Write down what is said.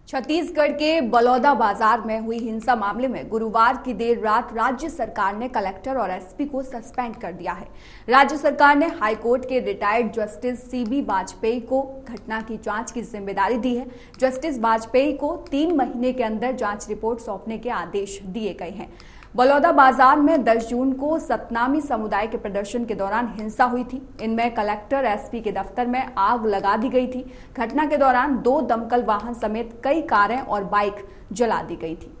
छत्तीसगढ़ के बलौदा बाजार में हुई हिंसा मामले में गुरुवार की देर रात राज्य सरकार ने कलेक्टर और एसपी को सस्पेंड कर दिया है। राज्य सरकार ने हाईकोर्ट के रिटायर्ड जस्टिस सीबी वाजपेयी को घटना की जांच की जिम्मेदारी दी है। जस्टिस वाजपेयी को 3 महीने के अंदर जांच रिपोर्ट सौंपने के आदेश दिए गए हैं। बलौदा बाजार में 10 जून को सतनामी समुदाय के प्रदर्शन के दौरान हिंसा हुई थी। इनमें कलेक्टर एसपी के दफ्तर में आग लगा दी गई थी। घटना के दौरान 2 दमकल वाहन समेत कई कारें और बाइक जला दी गई थी।